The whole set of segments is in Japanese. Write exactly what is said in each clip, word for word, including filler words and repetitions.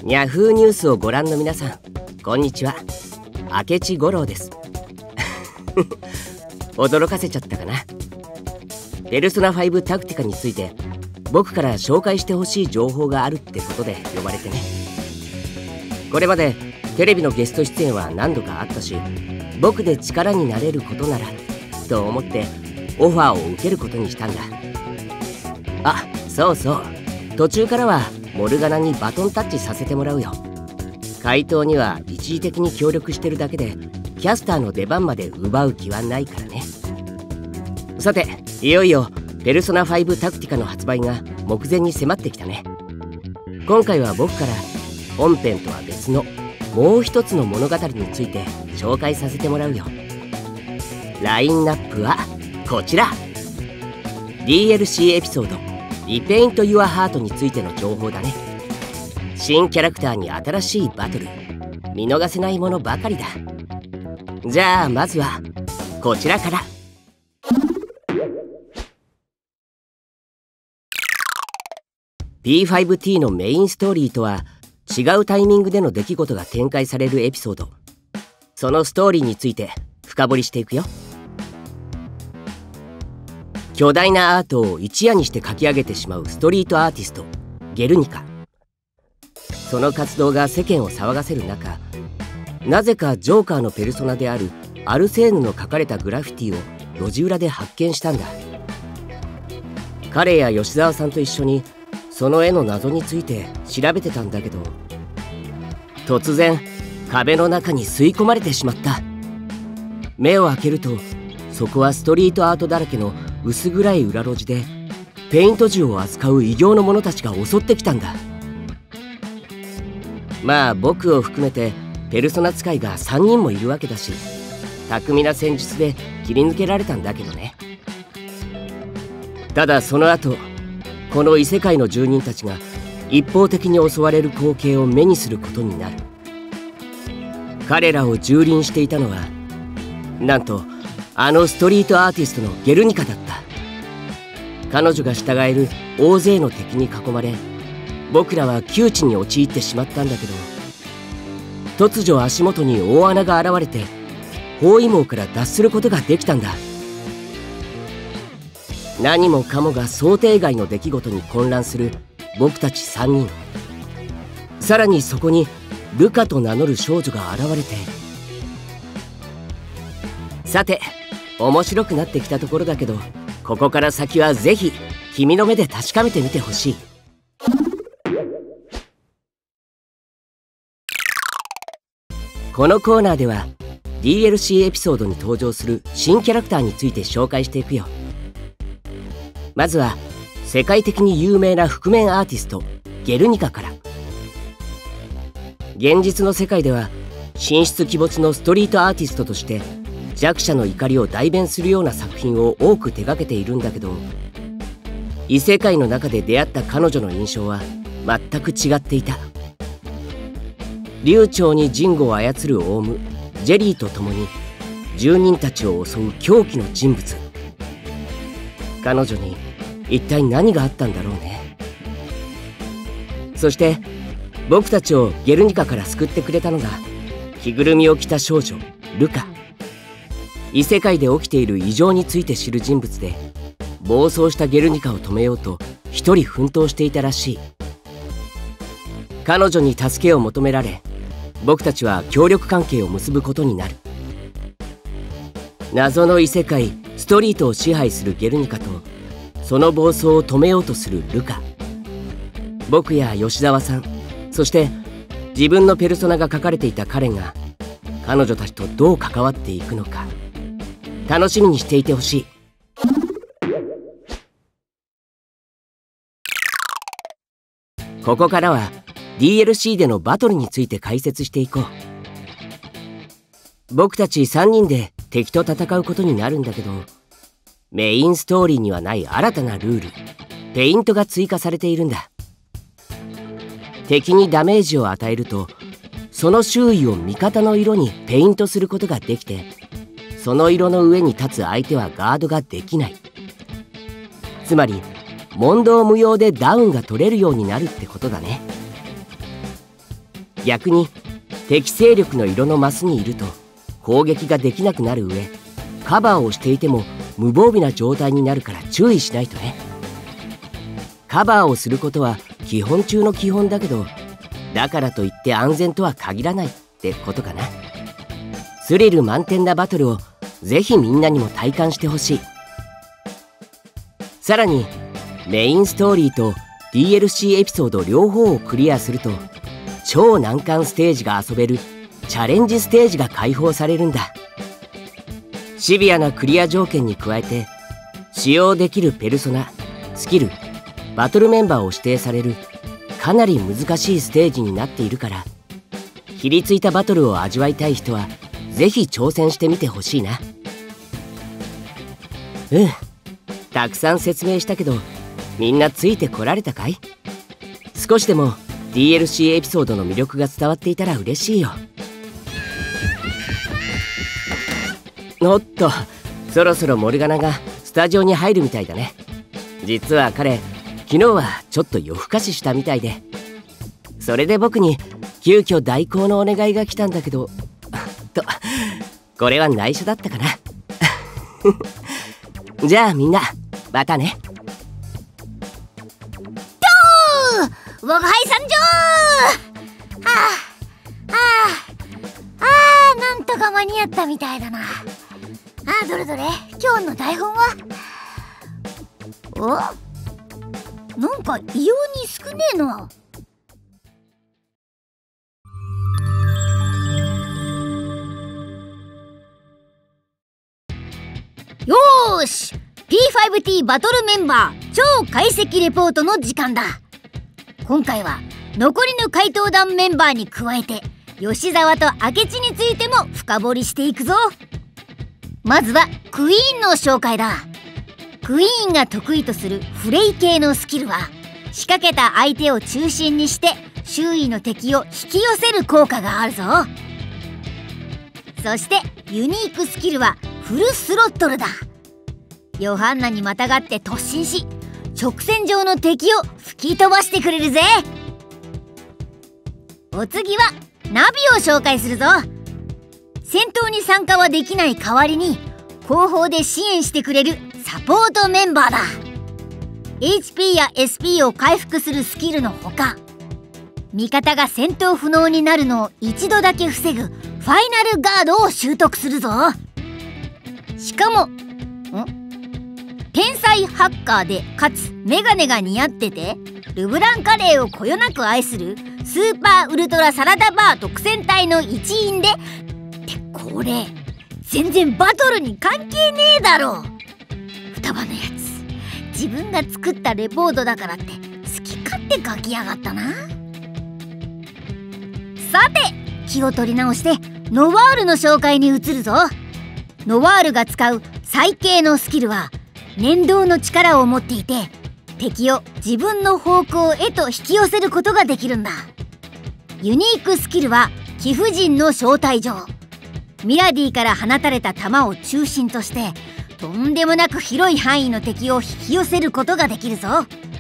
ニャフーニュースをご覧の皆さん、こんにちは。明智五郎です。驚かせちゃったかな。ペルソナファイブタクティカについて僕から紹介してほしい情報があるってことで呼ばれてね。これまでテレビのゲスト出演は何度かあったし、僕で力になれることならと思ってオファーを受けることにしたんだ。あ、そうそう、途中からはモルガナにバトンタッチさせてもらうよ。回答には一時的に協力してるだけで、キャスターの出番まで奪う気はないからね。さて、いよいよペルソナファイブタクティカの発売が目前に迫ってきたね。今回は僕から本編とは別のもう一つの物語について紹介させてもらうよ。ラインナップはこちら。 ディーエルシー エピソードリペイント・ユア・ハートについての情報だね。新キャラクターに新しいバトル、見逃せないものばかりだ。じゃあまずはこちらから。ピーファイブティー のメインストーリーとは違うタイミングでの出来事が展開されるエピソード。そのストーリーについて深掘りしていくよ。巨大なアートを一夜にして描き上げてしまうストリートアーティストゲルニカ。その活動が世間を騒がせる中、なぜかジョーカーのペルソナであるアルセーヌの描かれたグラフィティを路地裏で発見したんだ。彼や吉沢さんと一緒にその絵の謎について調べてたんだけど、突然壁の中に吸い込まれてしまった。目を開けると、そこはストリートアートだらけの薄暗い裏路地で、ペイント銃を扱う異形の者たちが襲ってきたんだ。まあ僕を含めてペルソナ使いがさんにんもいるわけだし、巧みな戦術で切り抜けられたんだけどね。ただその後、この異世界の住人たちが一方的に襲われる光景を目にすることになる。彼らを蹂躙していたのは、なんとあのストリートアーティストのゲルニカだった。彼女が従える大勢の敵に囲まれ、僕らは窮地に陥ってしまったんだけど、突如足元に大穴が現れて包囲網から脱することができたんだ。何もかもが想定外の出来事に混乱する僕たちさんにん。さらにそこにルカと名乗る少女が現れて、さて面白くなってきたところだけど、ここから先はぜひ君の目で確かめてみてほしい。このコーナーでは ディーエルシー エピソードに登場する新キャラクターについて紹介していくよ。まずは世界的に有名な覆面アーティストゲルニカから。現実の世界では神出鬼没のストリートアーティストとして弱者の怒りを代弁するような作品を多く手掛けているんだけど、異世界の中で出会った彼女の印象は全く違っていた。流暢にジンゴを操るオウムジェリーと共に住人たちを襲う狂気の人物。彼女に一体何があったんだろうね。そして僕たちをゲルニカから救ってくれたのが着ぐるみを着た少女ルカ。異世界で起きている異常について知る人物で、暴走したゲルニカを止めようと一人奮闘していたらしい。彼女に助けを求められ、僕たちは協力関係を結ぶことになる。謎の異世界ストリートを支配するゲルニカと、その暴走を止めようとするルカ。僕や吉沢さん、そして自分のペルソナが書かれていた彼が彼女たちとどう関わっていくのか、楽しみにしていてほしい。ここからは ディーエルシー でのバトルについて解説していこう。僕たちさんにんで敵と戦うことになるんだけど、メインストーリーにはない新たなルール、ペイントが追加されているんだ。敵にダメージを与えると、その周囲を味方の色にペイントすることができて、その色の上に立つ相手はガードができない。つまり問答無用でダウンが取れるようになるってことだね。 逆に敵勢力の色のマスにいると攻撃ができなくなる上、カバーをしていても無防備な状態になるから注意しないとね。カバーをすることは基本中の基本だけど、だからといって安全とは限らないってことかな。スリル満点なバトルをぜひみんなにも体感してほしい。さらにメインストーリーと ディーエルシー エピソード両方をクリアすると、超難関ステージが遊べるチャレンジステージが開放されるんだ。シビアなクリア条件に加えて、使用できるペルソナ、スキル、バトルメンバーを指定されるかなり難しいステージになっているから、ひりついたバトルを味わいたい人はぜひ挑戦してみてほしいな。うん、たくさん説明したけど、みんなついてこられたかい？少しでも ディーエルシー エピソードの魅力が伝わっていたら嬉しいよ。おっと、そろそろモルガナがスタジオに入るみたいだね。実は彼、昨日はちょっと夜更かししたみたいで、それで僕に急遽代行のお願いが来たんだけどと、これは内緒だったかなじゃあみんなまたね。 どー我が輩参上。はあはああー、なんとか間に合ったみたいだな。あー、どれどれ今日の台本は。お、なんか異様に少ねえな。よーし、 ピーファイブティー バトルメンバー超解析レポートの時間だ。今回は残りの怪盗団メンバーに加えて、吉沢と明智についても深掘りしていくぞ。まずはクイーンの紹介だ。クイーンが得意とするフレイ系のスキルは、仕掛けた相手を中心にして周囲の敵を引き寄せる効果があるぞ。そしてユニークスキルはフルスロットルだ。ヨハンナにまたがって突進し、直線上の敵を吹き飛ばしてくれるぜ。お次はナビを紹介するぞ。戦闘に参加はできない代わりに後方で支援してくれるサポートメンバーだ。 エイチピー や エスピー を回復するスキルのほか、味方が戦闘不能になるのを一度だけ防ぐファイナルガードを習得するぞ。しかもん天才ハッカーでかつメガネが似合ってて、ルブランカレーをこよなく愛するスーパーウルトラサラダバー特戦隊の一員で、ってこれ全然バトルに関係ねえだろ。双葉のやつ、自分が作ったレポートだからって好き勝手書きやがったな。さて気を取り直してノワールの紹介に移るぞ。ノワールが使う最軽のスキルは念動の力を持っていて、敵を自分の方向へと引き寄せることができるんだ。ユニークスキルは貴婦人の招待状。ミラディから放たれた弾を中心としてとんでもなく広い範囲の敵を引き寄せることができるぞ。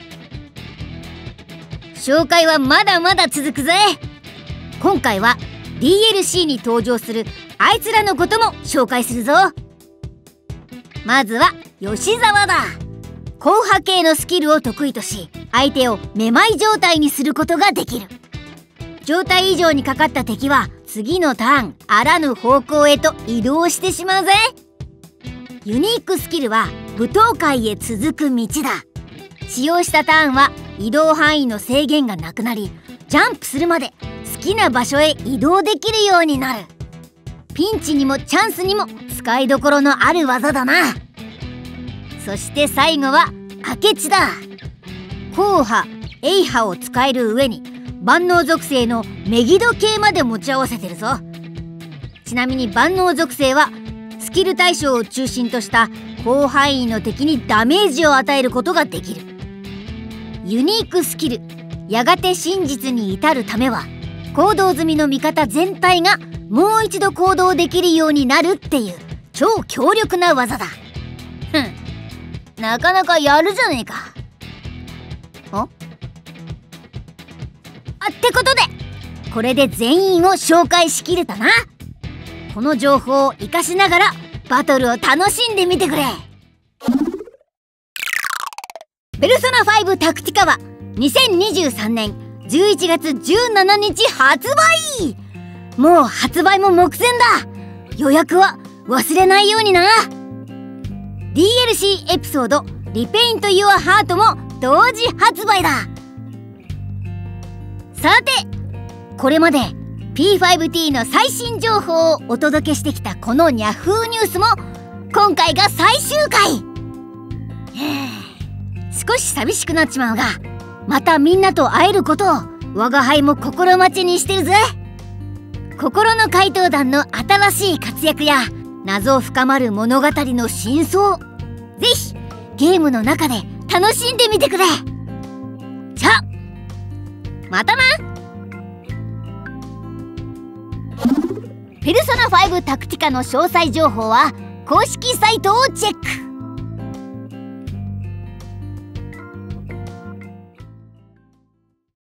紹介はまだまだ続くぜ。今回は ディーエルシー に登場するあいつらのことも紹介するぞ。まずは吉沢だ。硬派系のスキルを得意とし、相手をめまい状態にすることができる。状態異常にかかった敵は次のターンあらぬ方向へと移動してしまうぜ。ユニークスキルは舞踏会へ続く道だ。使用したターンは移動範囲の制限がなくなり、ジャンプするまで好きな場所へ移動できるようになる。ピンチにもチャンスにも使いどころのある技だな。そして最後は明智だ。硬派、鋭派を使える上に万能属性のメギド系まで持ち合わせてるぞ。ちなみに万能属性はスキル対象を中心とした広範囲の敵にダメージを与えることができる。ユニークスキル、やがて真実に至るためは行動済みの味方全体がもう一度行動できるようになるっていう超強力な技だ。ふん、なかなかやるじゃねえか。ああってことでこれで全員を紹介しきれたな。この情報を活かしながらバトルを楽しんでみてくれ。ペルソナファイブタクティカはにせんにじゅうさんねんじゅういちがつじゅうしちにち発売。もう発売も目前だ。予約は忘れないようにな。 ディーエルシー エピソードリペイント・ユア・ハートも同時発売だ。さて、これまで ピーファイブティー の最新情報をお届けしてきたこのニャフーニュースも今回が最終回。少し寂しくなっちまうが、またみんなと会えることを我が輩も心待ちにしてるぜ。心の怪盗団の新しい活躍や謎深まる物語の真相、ぜひゲームの中で楽しんでみてくれ。じゃあまたな。ペルソナファイブタクティカの詳細情報は公式サイトをチェック。